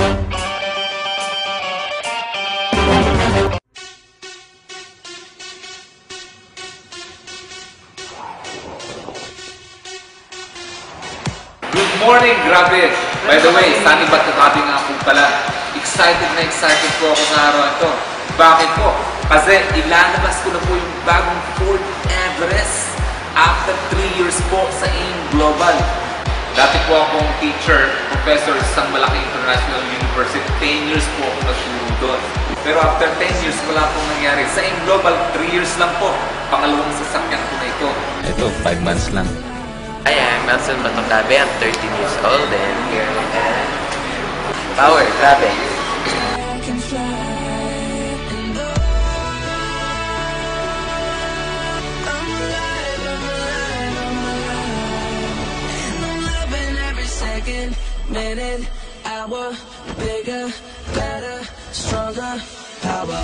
Good morning, grabe! By the way, sunny ba't katabi nga po pala. Excited po ako sa araw ito. Bakit po? Kasi ilalabas ko na po yung bagong Fort Everest after 3 years po sa AIM Global. Dati po akong teacher, professor sa isang malaking international university. 10 years po ako nagturo doon. Pero after 10 years, wala pong nangyari. Sa AIM Global, 3 years lang po. Pangalawang sasakyan ko na ito. Ito, 5 months lang. Hi, I'm Nelson Matongkabe. I'm 13 years old and here at Power, grabe. Minute, hour, bigger, better, stronger, power.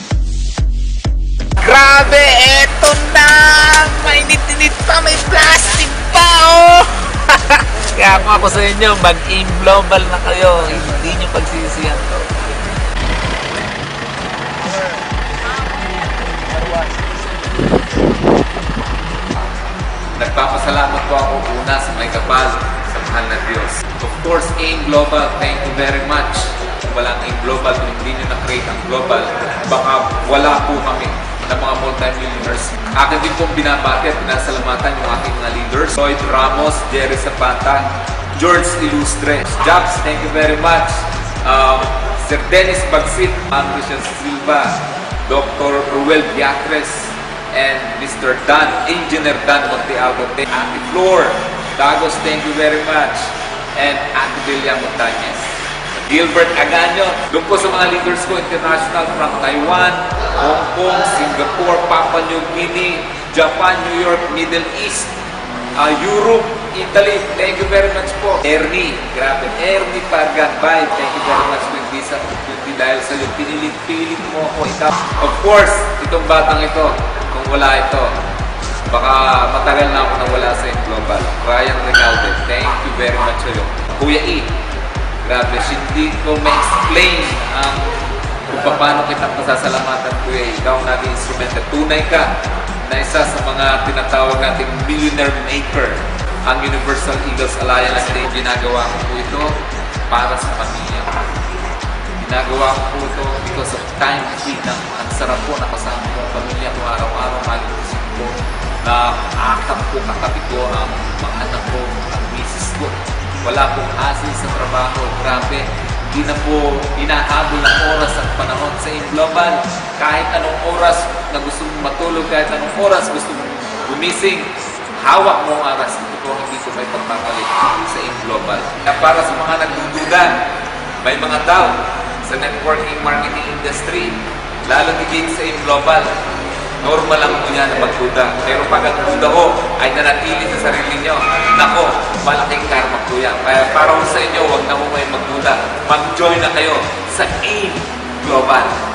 Grabe, eto na! Mainit-init pa, may plastic pa, oh! Kaya ako sa inyo, mag-AIM Global na kayo. Hindi nyo pagsisisihan to. Nagpapasalamat po ako una sa may kapal, sa mahal na Diyos. Of course, AIM Global, thank you very much. Kung walang AIM Global, kung hindi nyo na-create ang Global, baka wala po kami ng mga multi-millionaires. Akin din pong binabati at pinasalamatan yung aking mga leaders. Lloyd Ramos, Jerry Zapata, George Ilustre, Jobs, thank you very much. Sir Dennis Bagsit, Christian Silva, Dr. Ruel Diatres, and Mr. Dan, Engineer Dan Montealvo, Ate Flor, Dagos, thank you very much, and Ate Delia Montañez. Gilbert Aganyo, doon po sa mga leaders ko, international from Taiwan, Hong Kong, Singapore, Papua New Guinea, Japan, New York, Middle East, Europe, Italy, thank you very much po. Ernie, grabe, Ernie Pargambay, thank you very much with this opportunity dahil sa iyo, pinilit mo ako ikaw. Of course, itong batang ito, kung wala ito, baka matagal na ako nawala sa Global. Ryan Recalde, thank you very much sa iyo. Kuya E, grabe, hindi ko ma-explain kung paano kitang masasalamatan, Kuya E. Ikaw naging instrumento. Tunay ka na isa sa mga tinatawag nating millionaire maker. Ang Universal Eagles Alliance Day, ginagawa ko po ito para sa pamilya. Ginagawa ko po ito because of time freedom. Ang sarap po nakasama ko ang pamilya ko araw-araw, magigising ko, na akap ko, katabi ko ang mga anak ko, ang misis ko. Wala pong hassle sa trabaho. Grabe, hindi na po hinahabol ng oras at panahon sa AIM Global. Kahit anong oras na gusto mong matulog, kahit anong oras gusto mong gumising, hawak mo ang oras. Ito po, hindi ko may pagpapalit sa AIM Global. Kaya para sa mga nagdududa, may mga doubt sa networking marketing industry, lalo higit sa AIM Global, normal lang po yan na magduda. Pero pag ang duda ko ay nanatili sa sarili nyo, nako, malaking karma po yan. Kaya para sa inyo, huwag na po kayo magduda. Mag-join na kayo sa AIM Global.